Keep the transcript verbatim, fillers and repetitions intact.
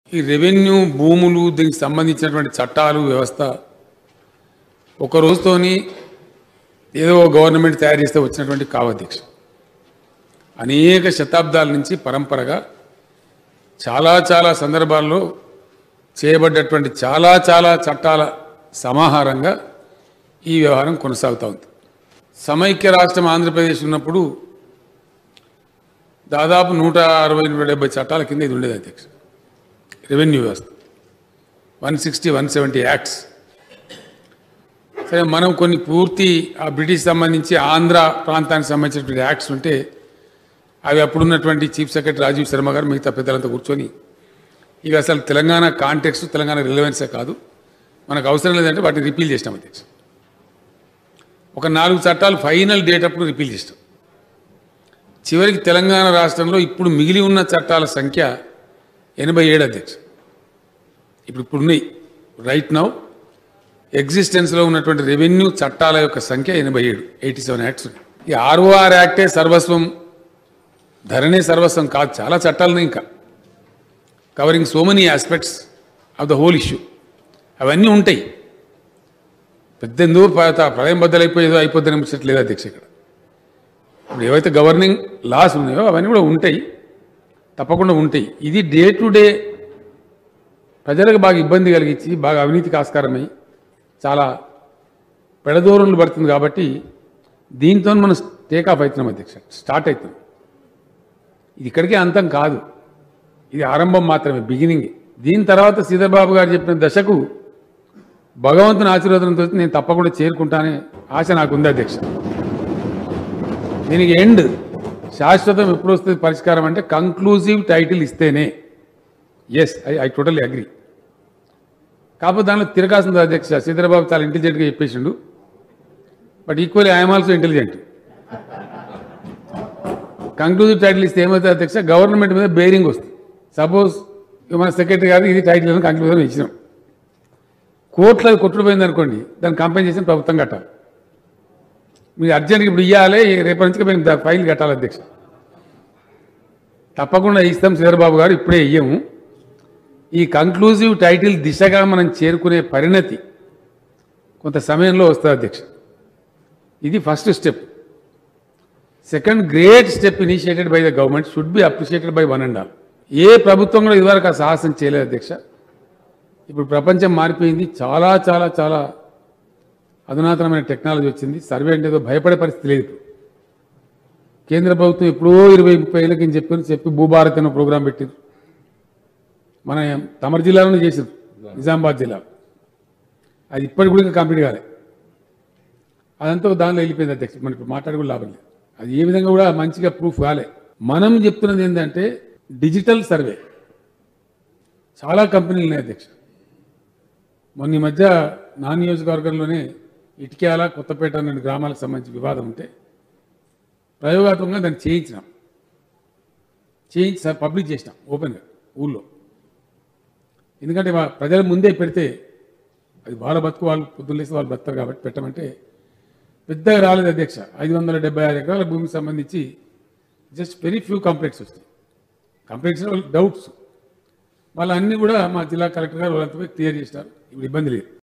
ఈ రెవెన్యూ భూములు దీనికి సంబంధించినటువంటి చట్టాలు వ్యవస్థ ఒక రోజుతోని ఏదో గవర్నమెంట్ తయారు చేస్తే వచ్చినటువంటి కావాధ్యక్ష అనేక శతాబ్దాల నుంచి పరంపరగా చాలా చాలా సందర్భాల్లో చేయబడ్డటువంటి చాలా చాలా చట్టాల సమాహారంగా ఈ వ్యవహారం కొనసాగుతూ ఉంది. సమైక్య రాష్ట్రం ఆంధ్రప్రదేశ్ ఉన్నప్పుడు దాదాపు నూట అరవై నూట డెబ్బై చట్టాల కింద ఇది ఉండేది అధ్యక్ష. రెవెన్యూ వ్యవస్థ one sixty one seventy acts. సరే, మనం కొన్ని పూర్తి ఆ బ్రిటిష్ సంబంధించి ఆంధ్ర ప్రాంతానికి సంబంధించినటువంటి యాక్ట్స్ ఉంటే అవి అప్పుడున్నటువంటి చీఫ్ సెక్రటరీ రాజీవ్ శర్మ గారు మిగతా పెద్దలంతా కూర్చొని ఇవి అసలు తెలంగాణ కాంటెక్స్ట్ తెలంగాణ రిలవెన్సే కాదు, మనకు అవసరం లేదంటే వాటిని రిపీల్ చేసినాం అధ్యక్ష. ఒక నాలుగు చట్టాలు ఫైనల్ డేట్ అప్పుడు రిపీల్ చేసినాం. చివరికి తెలంగాణ రాష్ట్రంలో ఇప్పుడు మిగిలి ఉన్న చట్టాల సంఖ్య ఎనభై ఏడు అధ్యక్ష. ఇప్పుడు ఇప్పుడు ఉన్నాయి రైట్ నౌ ఎగ్జిస్టెన్స్లో ఉన్నటువంటి రెవెన్యూ చట్టాల యొక్క సంఖ్య ఎనభై ఏడు ఎయిటీ సెవెన్ యాక్ట్స్. ఈ ఆర్ఓఆర్ యాక్టే సర్వస్వం, ధరణే సర్వస్వం కాదు, చాలా చట్టాలు ఉన్నాయి ఇంకా covering so many aspects of the whole issue. అవన్నీ ఉంటాయి. పెద్ద ఎందుకు ప్రళయం బద్దలైపోయేదో అయిపోద్దని అనిపించట్లేదు అధ్యక్ష. ఇక్కడ ఇప్పుడు ఏవైతే గవర్నింగ్ లాస్ ఉన్నాయో అవన్నీ కూడా ఉంటాయి, తప్పకుండా ఉంటాయి. ఇది డే టు డే ప్రజలకు బాగా ఇబ్బంది కలిగించి బాగా అవినీతికి ఆస్కారమై చాలా పెడదోరణలు పడుతుంది. కాబట్టి దీంతో మనం టేక్ ఆఫ్ అవుతున్నాం అధ్యక్ష, స్టార్ట్ అవుతున్నాం. ఇది ఇక్కడికే అంతం కాదు, ఇది ఆరంభం మాత్రమే, బిగినింగ్. దీని తర్వాత సీతాబాబు గారు చెప్పిన దశకు భగవంతుని ఆశీర్వాదంతో నేను తప్పకుండా చేరుకుంటానే ఆశ నాకుంది అధ్యక్ష. దీనికి ఎండ్ శాశ్వతం ఎప్పుడు వస్తుంది పరిష్కారం అంటే కంక్లూజివ్ టైటిల్ ఇస్తేనే. Yes, I I totally agree. కాకపోతే దానిలో తిరగాల్సింది అధ్యక్ష. సీతాబాబు చాలా ఇంటెలిజెంట్గా చెప్పేసిండు, but equally I'm also intelligent. Conclusive title ఇస్తే ఏమవుతుంది అధ్యక్ష, గవర్నమెంట్ మీద బేరింగ్ వస్తుంది. సపోజ్ మన సెక్రటరీ గారు ఇది టైటిల్ అని కంక్లూజన్ ఇచ్చినాం, కోర్టులో కొట్టుడు పోయింది అనుకోండి, దాన్ని కంపెన్సేషన్ ప్రభుత్వం కట్టాలి. మీరు అర్జెంట్గా ఇప్పుడు ఇవ్వాలి, రేపటి నుంచి మేము ఫైల్ కట్టాలి అధ్యక్ష. తప్పకుండా ఇస్తాం శ్రీధరబాబు గారు, ఇప్పుడే ఇయ్యము. ఈ కంక్లూజివ్ టైటిల్ దిశగా మనం చేరుకునే పరిణతి కొంత సమయంలో వస్తుంది అధ్యక్ష. ఇది first step. Second great step initiated by the government should be appreciated by one and all. ఏ ప్రభుత్వం కూడా ఇదివరకు ఆ సాహసం చేయలేదు అధ్యక్ష. ఇప్పుడు ప్రపంచం మారిపోయింది, చాలా చాలా చాలా అధునాతనమైన టెక్నాలజీ వచ్చింది. సర్వే అంటే ఏదో భయపడే పరిస్థితి లేదు. కేంద్ర ప్రభుత్వం ఎప్పుడో ఇరవై ముప్పై ఏళ్ళకి అని చెప్పి చెప్పి భూభారత్ అనే ప్రోగ్రాం పెట్టారు. మన తమర్ జిల్లాలోనే చేశారు, నిజామాబాద్ జిల్లా. అది ఇప్పటికి కూడా కంప్లీట్ కాలే. అదంతా దానిలో వెళ్ళిపోయింది అధ్యక్ష. మనకి ఇప్పుడు మాట్లాడి కూడా లాభం లేదు. అది ఏ విధంగా కూడా మంచిగా ప్రూఫ్ కాలే. మనం చెప్తున్నది ఏంటంటే డిజిటల్ సర్వే. చాలా కంపెనీలు ఉన్నాయి అధ్యక్ష. మొన్న ఈ మధ్య నా నియోజకవర్గంలోనే ఇటిక్యాల కొత్తపేట అనే గ్రామాలకు సంబంధించి వివాదం ఉంటే ప్రయోగాత్మకంగా దాన్ని చేయించినాం, చేయించి పబ్లిక్ చేసినాం ఓపెన్గా ఊళ్ళో. ఎందుకంటే ప్రజల ముందే పెడితే అది వాళ్ళ బతుకు, వాళ్ళు పొద్దున్న లేసి వాళ్ళు బతుకుతారు కాబట్టి పెట్టమంటే పెద్దగా రాలేదు అధ్యక్ష. ఐదు వందల డెబ్బై ఆరు ఎకరాల భూమికి సంబంధించి జస్ట్ వెరీ ఫ్యూ కంప్లైంట్స్ వస్తాయి. కంప్లైంట్స్ డౌట్స్ వాళ్ళ అన్నీ కూడా మా జిల్లా కలెక్టర్ గారు వాళ్ళంతా క్లియర్ చేసినారు. ఇప్పుడు ఇబ్బంది లేదు.